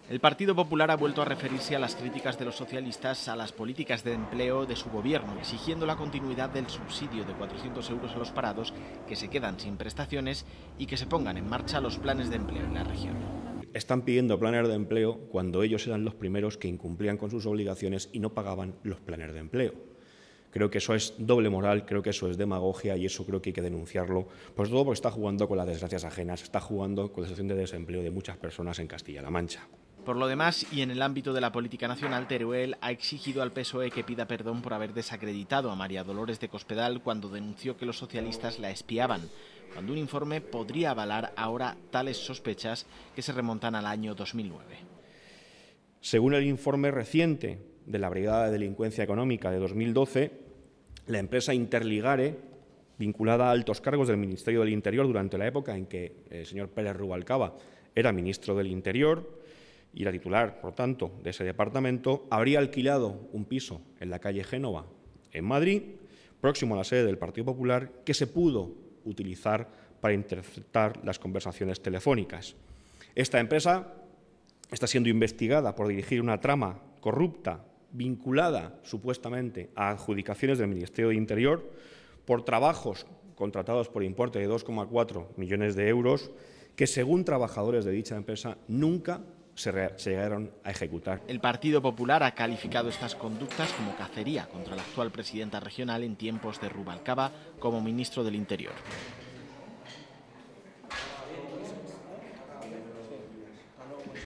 El Partido Popular ha vuelto a referirse a las críticas de los socialistas a las políticas de empleo de su gobierno, exigiendo la continuidad del subsidio de 400 euros a los parados que se quedan sin prestaciones y que se pongan en marcha los planes de empleo en la región. Están pidiendo planes de empleo cuando ellos eran los primeros que incumplían con sus obligaciones y no pagaban los planes de empleo. Creo que eso es doble moral, creo que eso es demagogia y eso creo que hay que denunciarlo, pues todo porque está jugando con las desgracias ajenas, está jugando con la situación de desempleo de muchas personas en Castilla-La Mancha. Por lo demás, y en el ámbito de la política nacional, Teruel ha exigido al PSOE que pida perdón por haber desacreditado a María Dolores de Cospedal cuando denunció que los socialistas la espiaban, cuando un informe podría avalar ahora tales sospechas que se remontan al año 2009. Según el informe reciente de la Brigada de Delincuencia Económica de 2012, la empresa Interligare, vinculada a altos cargos del Ministerio del Interior durante la época en que el señor Pérez Rubalcaba era ministro del Interior y era titular, por tanto, de ese departamento, habría alquilado un piso en la calle Génova, en Madrid, próximo a la sede del Partido Popular, que se pudo utilizar para interceptar las conversaciones telefónicas. Esta empresa está siendo investigada por dirigir una trama corrupta vinculada supuestamente a adjudicaciones del Ministerio de Interior por trabajos contratados por importe de 2,4 millones de euros que, según trabajadores de dicha empresa, nunca se llegaron a ejecutar. El Partido Popular ha calificado estas conductas como cacería contra la actual presidenta regional en tiempos de Rubalcaba como ministro del Interior.